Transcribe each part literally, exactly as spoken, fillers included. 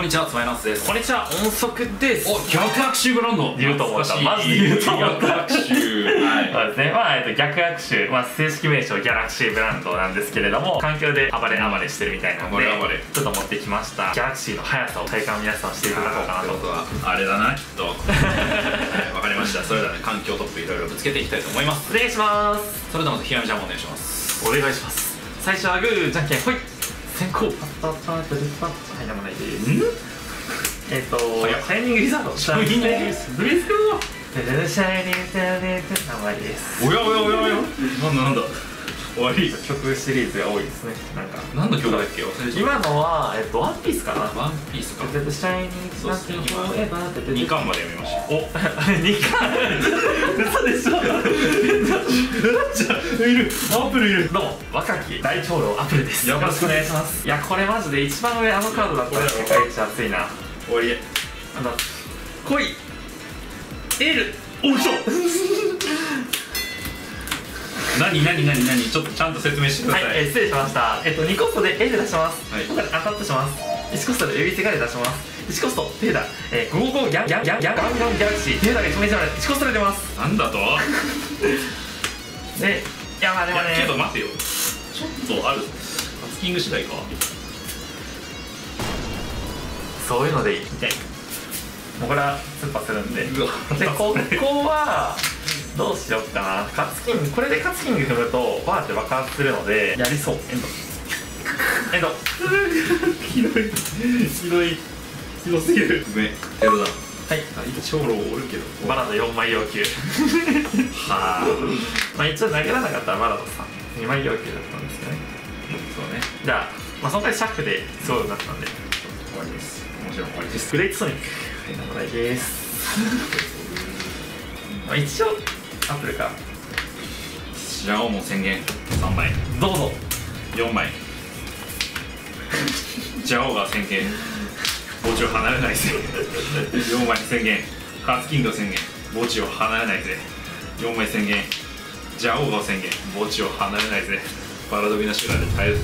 んにちは、つまいますです。 こんにちは、音速です。 お、逆握手ブランド言うと思った。マジで言うと思った。 逆握手。はい。 そうですね。まあ、えっと、逆握手、まあ、正式名称ギャラクシーブランドなんですけれども、環境で暴れ暴れしてるみたいなので、 暴れ暴れちょっと持ってきました。ギャラクシーの速さを体感皆さんしていただこうかなと。 ということは、あれだな、きっと。はい、わかりました。それではね、環境トップいろいろぶつけていきたいと思います。 お願いします。 それではまず、ひらみちゃんもお願いします。 お願いします。最初はグー、じゃんけん、ほい。先行。パッパッパッパッパッ。はい、なんもないです。んえっと、シャイニングリザード。シャイニングリザード。レッツゴー。シャイニングリザード。名前です。 おやおやおやおや。なんだなんだ。終わり。 曲シリーズが多いですね。なんか。 何の曲だっけ？忘れちゃった。 今のは、えっと、ワンピースかな。 ワンピースか。 シャイニングリザード。 にかんまで読みました。 お、にかん。嘘でしょ。 じゃあ、いる。アップルいる。 どうも、若き大長老アップルです。よろしくお願いします。いや、これマジで一番上あのカードだったら世界一熱いな。 終わり。 あの、来い。エル。おいしょ。 何何何何ちょっとちゃんと説明してください。 はい、えー、失礼しました。えっとにコストで L 出します。 はい。 今からアタックします。いちコストでエビセガレ出します。いちコスト手だ。えー、ごじゅうごギャギャギャギャガンガンギャラクシー手だがいちめいじゃない。いちコストで出ます。 なんだと？ で、いやまあでもね。 けど待てよ。ちょっとある。カツキング次第か。 そういうのでいい。みたい。もうこれはスーパーするんで。 うわ。 でここは。どうしよっかな。カツキング、これでカツキング踏むとバーって爆発するのでやりそう。エンドエンドひどいひどいひどすぎる。ごめん、テロだ。はい、長老おるけどバラドよんまい要求はあまあ一応投げられなかったらバラドさんにまい要求だったんですけどね。 そうね。 じゃあ、まあ、その回シャックですごいよかったんで終わりです。もちろん終わりです。 グレートソニックはい、名前ですまあ一応アップルか。 じゃあもう宣言さんまいどうぞ。 よんまいジャオが宣言墓地を離れないぜよんまい宣言カツキングを宣言墓地を離れないぜよんまい宣言ジャオが宣言墓地を離れないぜバラドビナシュラで耐えるぜ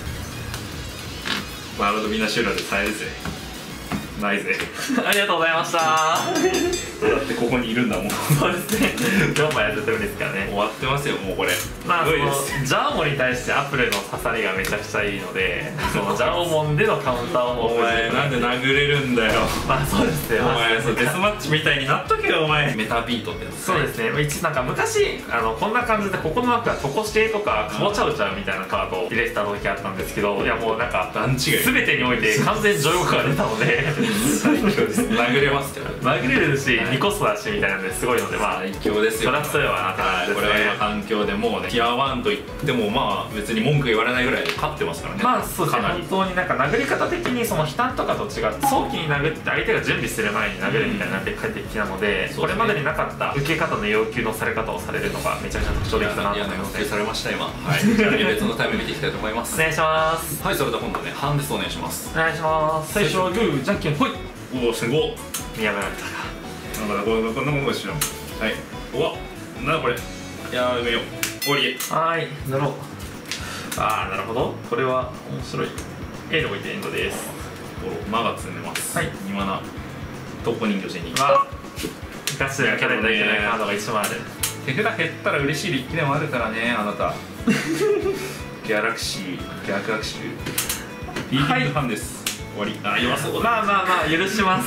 バラドビナシュラで耐えるぜないぜありがとうございましただってここにいるんだもんそうですねよんまいやってるんですからね。 終わってますよもうこれ。 まあそのジャオモに対してアップルの刺さりがめちゃくちゃいいのでそのジャオモンでのカウンターをお前なんで殴れるんだよ。 まあそうですね。 お前そうデスマッチみたいになっとけよお前。メタビートってやつ。 そうですね。一なんか昔あのこんな感じでここの枠はトコシテとかカボチャウチャみたいなカードを入れてた時あったんですけど、いやもうなんか段違い全てにおいて完全に女優が出たので最強です。殴れますけど殴れるしにコストだしみたいなんですごいので、まあ最強ですよ。 そりゃそうよなって感じですね。 これは今環境でもうねティアワンといってもまあ別に文句言われないぐらい勝ってますからね。 まあそうですね。本当になんか殴り方的にその悲嘆とかと違って早期に殴って相手が準備する前に殴るみたいなで快適なので、これまでになかった受け方の要求のされ方をされるのがめちゃくちゃ特徴的だなと思いますね。 要求されました今。はい。じゃあ別のタイム見ていきたいと思います。 お願いします。 はい、それでは今度ねハンデスお願いします。 お願いします。最初はグーじゃんけんほい。 おおすごい。 見破られたか。 なんかこんなもんですよ。はい。おわ。なんだこれ。いやー、埋めよう。終わり。 はーい、なろう。ああ、なるほど。これは面白い。エル置いてエンドです。 お、マが積んでます。はい。にマナ。突破人形してに。 わ。ガチで焼かれたいけないカードがいちまいある。 手札減ったら嬉しい力でもあるからね、あなた。ギャラクシー、逆握手。リーディングファンです。終わり。あ、弱そうだ。 まあまあまあ、許します。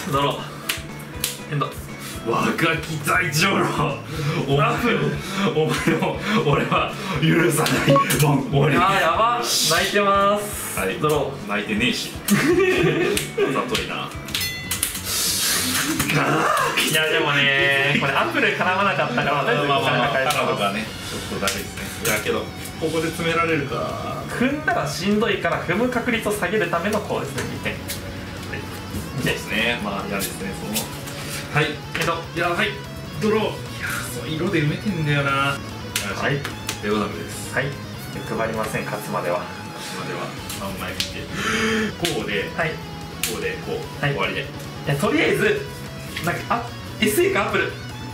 乗ろう。エンド。 若き大長老お前お前を俺は許さない。ボン終わり。 あーやば泣いてます。 はいドロー泣いてねえしざといな。 いやでもねこれアップル絡まなかったからまあまあまあカカナとかねちょっとだるいですね。いやけどここで詰められるか。 踏んだらしんどいから踏む確率を下げるためのこうですねにてん。 そうですね。まあ嫌ですねそのはい、 けどやばい、ドロー。いやそう色で埋めてんだよな。はい、レオダムです。 はい、配りません、勝つまでは。 勝つまではさんまい見て、こうで、 はい、 こうで、こう、はい、終わりで。いや、とりあえず、なんか、あ、エスエー かアップル。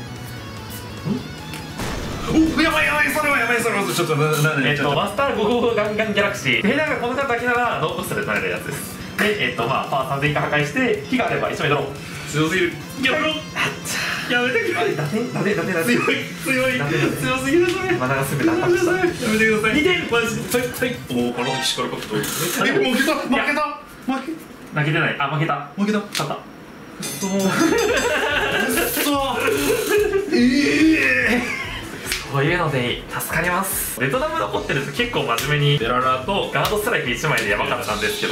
お、やばいやばい、それはやばい、それはちょっとな、な、 えっと、マスターごじゅうごガンガンギャラクシー。手札がこの方だけなら、ノーコストで取れるやつです。 でえっとまあパワーさんぜん以下破壊して火があればいちまいドロー。 強すぎる。やめろ。やめてくれ。 あれダテダテダテダテ強い強い強すぎるそれ。 マナがすべてアタックした。 やめてください。 にてんマジで。はいはい。おお、この時しからかくと。え、負けた負けた負け。 負けてない。あ負けた負けた。 勝った。 そう。そう。ええ。 そういうので助かります。ベトナム残ってると結構真面目にデララとガードストライクいちまいでやばかったんですけど、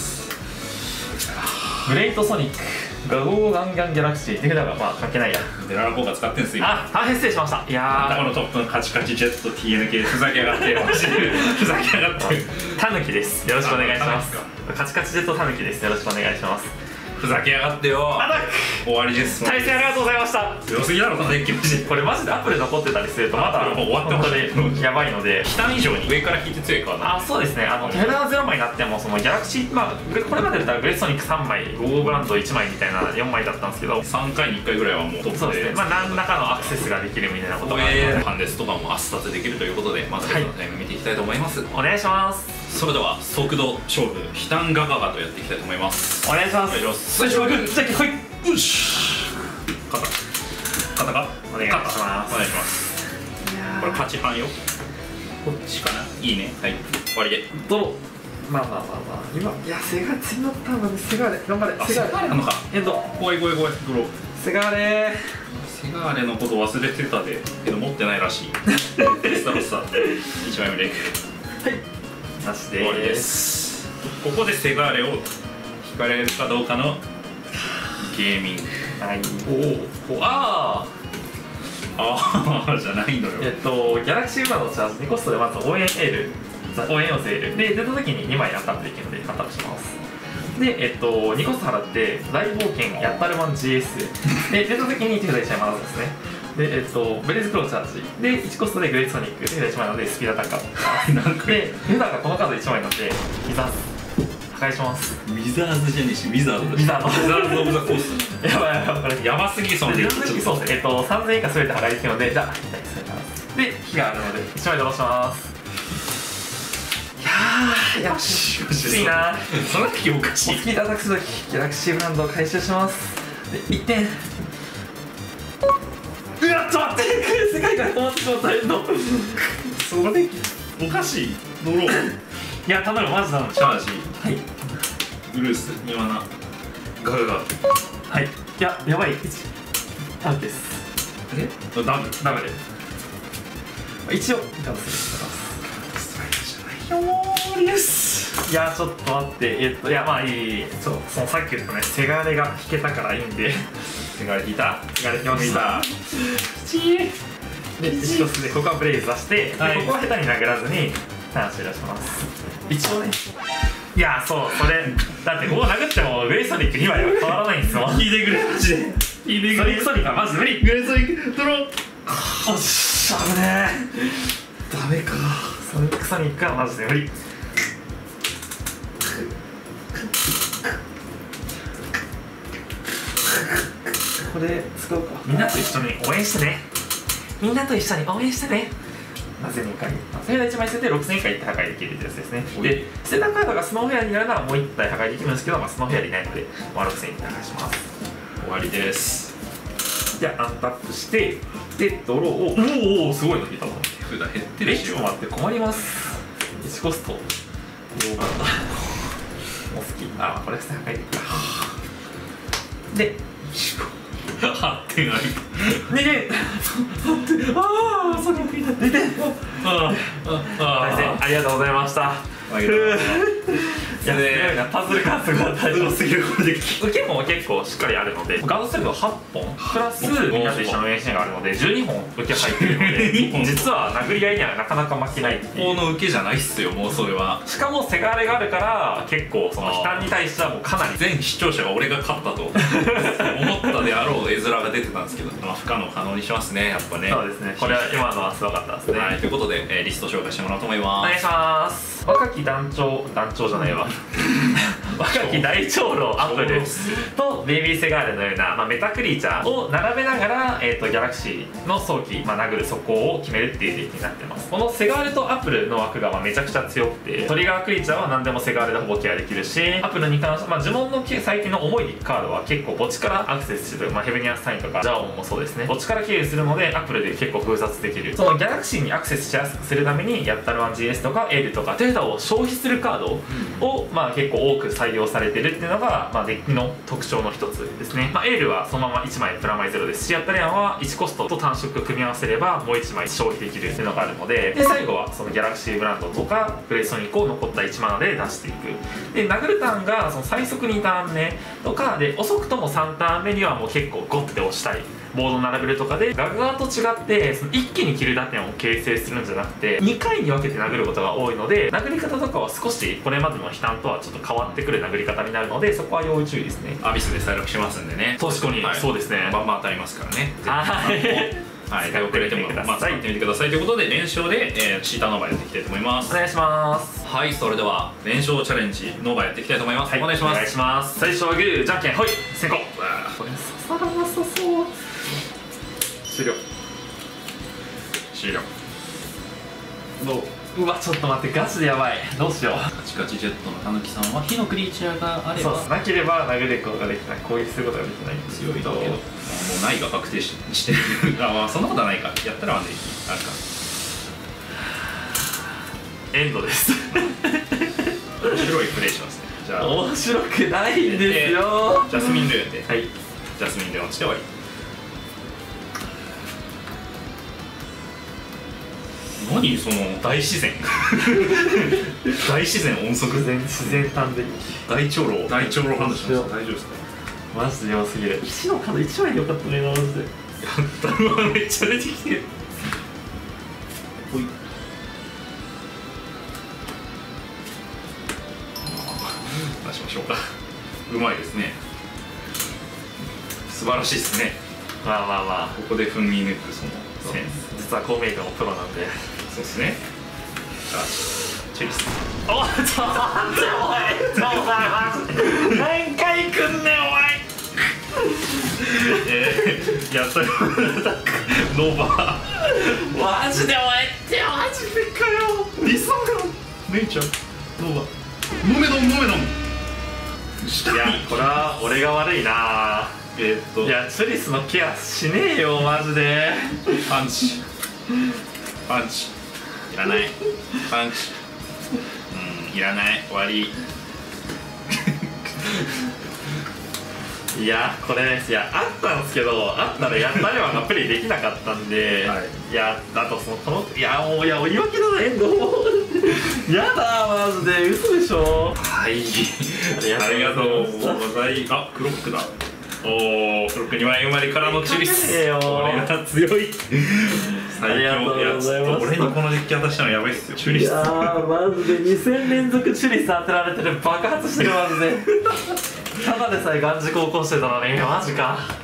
グレートソニックガゴーガンガンギャラクシー手札がまあ関係ないや。 デララ効果使ってんすよ。 あ、大変失礼しました。いやー、 このトップのカチカチジェット ティーエヌケー ふざけやがってマジでふざけやがってタヌキです。よろしくお願いします。カチカチジェットタヌキです。よろしくお願いします。 ふざけやがってよ。 アタック終わりです。 対戦ありがとうございました。 強すぎだろこのデッキマジで。 これマジでアップル残ってたりするとまだもう終わってました本当にやばいので、 期待以上に上から引いて強いからな。 あ、そうですね。あの手札がゼロまいになってもそのギャラクシー、まあこれまでだったらグレートソニックさんまい、ゴーブランドいちまいみたいなよんまいだったんですけど、 さんかいにいっかいぐらいはもうトップで、 そうですね。まあ何らかのアクセスができるみたいなことがあるので、 ハンデスとかもアスタツできるということで、まずこのタイム見ていきたいと思います。 お願いします。 それでは速度勝負ヒタンガガガとやっていきたいと思います。 お願いします。 お願いします。 最初はグー、じゃあはい、 よし。肩肩がお願いします。 お願いします。これ勝ち半よ。こっちかな。いいね。はい。終わりで。 ドロー。まあまあまあまあ今いやセガ次のターンまでセガーレ頑張れ。 セガーレなのか。 えっと怖い怖い怖いドロー。 セガーレセガーレのこと忘れてたでけど持ってないらしい。スタロッサいちまいめで。はい。 なしで終わりです。ここでセガーレを引かれるかどうかのゲーミング。 はい。おお、ああああじゃないのよ。 えっとギャラクシーウーバーのチャージにコストでまず応援エール、応援要請エールで出た時ににまいアタックできるのでアタックします。で、えっとにコスト払って大冒険やったるマン ジーエス で出た時に手札いちまい回すんですね。で、えっとブレイズクローチャージでいちコストでグレートソニック手札いちまいなのでスピードアタッカーで手札がこのカードいちまいなのでいざ破壊します。 ウィザーズじゃねえし、ウィザードだ。 ウィザード。 ウィザードオブザコース。 やばいやばいやばい。 やばすぎそのデッキ。 そうですね。えっとさんぜんえん以下すべて破壊できるので、じゃあで火があるのでいちまいドローします。いやー、よしよし。いいな。 その時おかしい。 スピードアタックする時ギャラクシーブランドを回収します。でいってん。うわっと待って、世界から止まってしまったエンド。 そのデッキおかしい。ドロー。 いや頼むマジ頼む。 チャージ。 はい。 ブルースニワナガガガ。 はい。いややばい。ダメです。 え？ダメダメです。一応ダメです。 ストライクじゃないよーです。 いやちょっと待ってえっといやまあいいいいちょそのさっき言ったねセガレが引けたからいいんでセガレ引いた。 セガレ引きました。 チー。 で一つでここはブレイズ出して、はい、ここは下手に殴らずにターン終了します。一応ね。いやそうそれだってここ殴ってもグレイソニックにまいは変わらないんですよ。 引いてくれマジで。引いてくれ。 ソニックソニックはマジ無理。 グレイソニックドロー。 おっしゃ危ねえ。ダメか。ソニックソニックはマジで無理。これ使うか。みんなと一緒に応援してね。みんなと一緒に応援してね。なぜにかいそれがいちまい捨ててろくせんえん以下いって破壊できるってやつですね。で捨てたカードがスノーフェアになるならもういっ体破壊できるんですけど、まあ、スノーフェアでいないので、まあ、ろくせんえんいって破壊します。 終わりです。 じゃあアンタップしてでドローをおおすごいの引いたの。 手札減ってるしよ。 ちょっと待って困ります。いちコストもう好き。あこれ捨て破壊できるか。ではってんある。 にてんああソニックにてんああありがとうございました。いや、すごいな、パズルがすごい大丈夫すぎる。これで受けも結構しっかりあるので、ガードストリートはっぽんプラスみんなと一緒の エーシー があるのでじゅうにほん受け入ってるので実は殴り合いにはなかなか負けないっていう。 一方の受けじゃないっすよもうそれは。 しかもセガレがあるから結構その悲観に対してはもうかなり全視聴者が俺が勝ったと思ったであろう絵面が出てたんですけど、まあ、不可能可能にしますねやっぱね。 そうですね、これは今のはすごかったですね。 はい、ということで、えー、リスト紹介してもらおうと思います。 お願いします。若き団長団長じゃないわ若き大長老アップルとベイビーセガールのような、まあ、メタクリーチャーを並べながら、えー、とギャラクシーの早期、まあ、殴る速攻を決めるっていうデッキになってます。このセガールとアップルの枠がまあめちゃくちゃ強くて、トリガークリーチャーは何でもセガールでほぼケアできるし、アップルに関しては、まあ、呪文の最近の重いカードは結構墓地からアクセスする、まあ、ヘブニアスタインとかジャオンもそうですね、墓地から経由するのでアップルで結構封殺できる。そのギャラクシーにアクセスしやすくするためにヤッタルワン ジーエス とかエールとかデータを消費するカードを、まあ、結構多く採用されてるっていうのが、まあ、デッキの特徴の一つですね。まあ、エールはそのままいちまいプラマイゼロですし、ヤッタリアンはいちコストと単色組み合わせればもういちまい消費できるっていうのがあるので、で最後はそのギャラクシーブランドとかグレイソニックを残ったいちマナで出していく。で殴るターンがその最速にターン目とかで、遅くともさんターン目にはもう結構ゴッて押したいボード並べるとかで、ガグガーと違ってその一気にキル打点を形成するんじゃなくてにかいに分けて殴ることが多いので、殴り方とかは少しこれまでの悲嘆とはちょっと変わってくる殴り方になるので、そこは要注意ですね。 アビスで再録しますんでね。 確かに、はい、そうですね。 バンバン当たりますからね。 はいはい、手遅れてもまずやってみてくださいということで、連勝で、えー、シーターノーバーやっていきたいと思います。 お願いします。 はい、それでは連勝チャレンジノーバーやっていきたいと思います。はい、お願いします。 お願いします。最初はグーじゃんけんほい先行。これ刺さらなさそう。終了終了。どう？うわちょっと待って、ガチでやばい。どうしよう。 カチカチジェットのたぬきさんは火のクリーチャーがあれば、 そうなければ殴ることができない、攻撃することができない。 強いだけど、もうないが確定ししてるあ、まあそんなことはないか。やったらワンでいいあるか。 エンドです面白いプレイしますね。じゃあ面白くないんですよ。 ジャスミンルーンで、 はい、 ジャスミンルーン落ちて終わり。何その大自然大自然音速自然自然端的大長老大長老ハンドしました。大丈夫ですか？ マジで弱すぎる。いちのカードいちまいでよかったね、マジで。やったのはめっちゃ出てきてる。ほい出しましょうか。うまいですね、素晴らしいですね。 まあまあまあ、 ここで踏み抜くそのセンス。 実はこう見えてもプロなんで。 そうですね。じゃあチェリス。 おっちょっと待っておい、ちょっと待って何回来んねんお前えー、やったよノーバーマジでお前ってマジでかよ。 リソンがネイチャーノーバーモメドンモメドン。 いやこれは俺が悪いな。 えー、っといやチュリスのケアしねえよマジで。 パンチパンチいらない。パンチうんいらない。終わりいやこれいやあったんですけど、あったらやったれはがプレイできなかったんで、はい、いやあとそのこのいやもういや言い訳だなエンドやだマジで嘘でしょ。 はい、ありがとうございます。あクロックだ。おおクロックにまい生まれからのチュリス。これが強い最強。いや俺にこのデッキ渡したのやばいっすよ。チュリス。いやーマジでに戦連続チュリス当てられてる。爆発してるマジでただでさえ眼軸起こしてたのにマジか。